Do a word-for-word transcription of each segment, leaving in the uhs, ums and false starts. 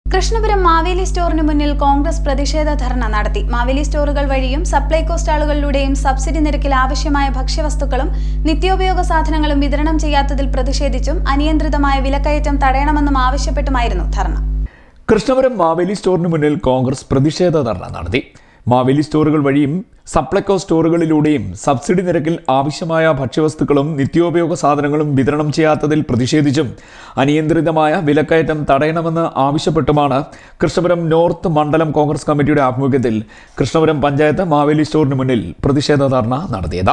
കൃഷ്ണപുരം മാവേലി സ്റ്റോറിന് മുന്നിൽ കോൺഗ്രസ് പ്രതിഷേധ ധർണ നടത്തി. മാവേലി സ്റ്റോറുകൾ വഴിയും സപ്ലൈകോ സ്റ്റാളുകളിലൂടെയും സബ്സിഡി നിരക്കിൽ ആവശ്യമായ ഭക്ഷ്യവസ്തുക്കളും നിത്യോപയോഗ സാധനങ്ങളും വിതരണം ചെയ്യാത്തതിൽ പ്രതിഷേധിച്ചും അനിയന്ത്രിതമായ വിലക്കയറ്റം തടയണമെന്നും ആവശ്യപ്പെട്ടുമായിരുന്നു ധർണ. കൃഷ്ണപുരം മാവേലി സ്റ്റോറിന് മുന്നിൽ കോൺഗ്രസ് പ്രതിഷേധ ധർണ നടത്തി. മാവേലി സ്റ്റോറുകൾ വഴിയും സപ്ലൈകോ സ്റ്റോറുകളിലൂടെയും സബ്സിഡി നിരക്കിൽ ആവശ്യമായ ഭക്ഷ്യവസ്തുക്കളും നിത്യോപയോഗ സാധനങ്ങളും വിതരണം ചെയ്യാത്തതിൽ പ്രതിഷേധിച്ചും അനിയന്ത്രിതമായ വിലക്കയറ്റം തടയണമെന്ന് ആവശ്യപ്പെട്ടുമാണ് കൃഷ്ണപുരം നോർത്ത് മണ്ഡലം കോൺഗ്രസ് കമ്മിറ്റിയുടെ ആഭിമുഖ്യത്തിൽ കൃഷ്ണപുരം പഞ്ചായത്ത് മാവേലി സ്റ്റോറിന് മുന്നിൽ പ്രതിഷേധ ധർണ നടത്തിയത്.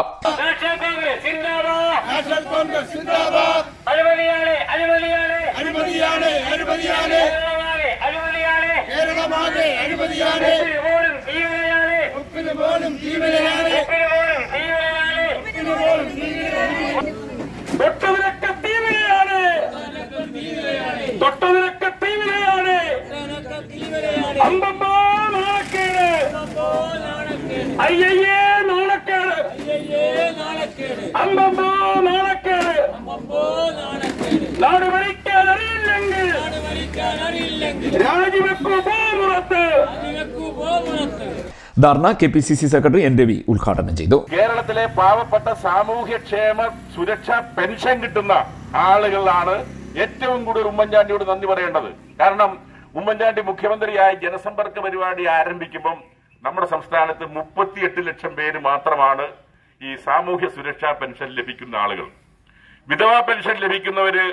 ധർണ K P C C secretary N Ravi ഉദ്ഘാടനം ചെയ്തു. കേരളത്തിലെ പാവപ്പെട്ട സാമൂഹ്യക്ഷേമ സുരക്ഷാ പെൻഷൻ കിട്ടുന്ന ആളുകളാണ് ഏറ്റവും കൂടുതൽ ഉമ്മൻചാണ്ടിയോട് നന്ദി പറയേണ്ടത്. കാരണം ഉമ്മൻചാണ്ടി മുഖ്യമന്ത്രിയായി ജനസമ്പർക്ക പരിപാടി ആരംഭിക്കുമ്പം നമ്മുടെ സംസ്ഥാനത്ത് മുപ്പത്തിയെട്ട് ലക്ഷം പേര് മാത്രമാണ് ഈ സാമൂഹ്യ സുരക്ഷാ പെൻഷൻ ലഭിക്കുന്ന ആളുകൾ. വിധവാ പെൻഷൻ ലഭിക്കുന്നവര്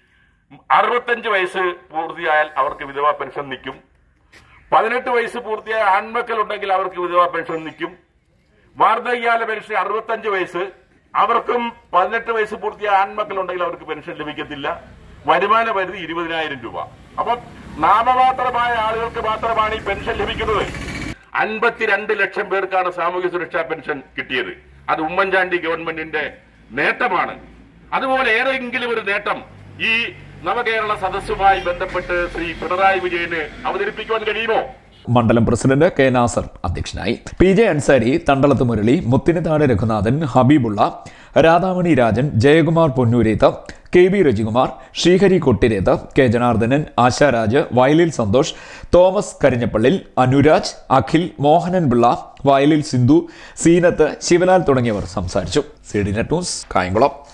അറുപത്തഞ്ച് വയസ്സ് പൂർത്തിയായാൽ അവർക്ക് വിധവാ പെൻഷൻ നിൽക്കും. പതിനെട്ട് വയസ്സ് പൂർത്തിയായ ആൺമക്കൾ ഉണ്ടെങ്കിൽ അവർക്ക് വിധവാ പെൻഷൻ നിൽക്കും. വാർദ്ധക്യകാല പെൻഷൻ അറുപത്തഞ്ച് വയസ്സ്, അവർക്കും പതിനെട്ട് വയസ്സ് പൂർത്തിയായ ആൺമക്കൾ ഉണ്ടെങ്കിൽ അവർക്ക് പെൻഷൻ ലഭിക്കത്തില്ല. വരുമാന പരിധി ഇരുപതിനായിരം രൂപ. അപ്പം നാമമാത്രമായ ആളുകൾക്ക് മാത്രമാണ് ഈ പെൻഷൻ ലഭിക്കുന്നത്. അൻപത്തിരണ്ട് ലക്ഷം പേർക്കാണ് സാമൂഹ്യ സുരക്ഷാ പെൻഷൻ കിട്ടിയത്. അത് ഉമ്മൻചാണ്ടി ഗവൺമെന്റിന്റെ നേട്ടമാണ്. അതുപോലെ ഏതെങ്കിലും ഒരു നേട്ടം ഈ നവകേരള സദസ്സുമായി ബന്ധപ്പെട്ട് ശ്രീ പിണറായി വിജയന് അവതരിപ്പിക്കുവാൻ കഴിയുമോ? മണ്ഡലം പ്രസിഡന്റ് കെ നാസർ അധ്യക്ഷനായി. P J Ansari, Thandalath Murali, Muthinathadu Raghunathan, Habeebulla, Radhamani Rajan, Jayakumar Ponnooreth, K B Rajikumar, Sreehari Kottireth, K Janardhanan, Asharaj, Vayalil Santhosh, Thomas Karinjappallil, Anuraj, Akhil, Mohanan Pillai, Vayalil Sindhu, Seenath, Sivalal തുടങ്ങിയവർ സംസാരിച്ചു. C D net news Kayamkulam.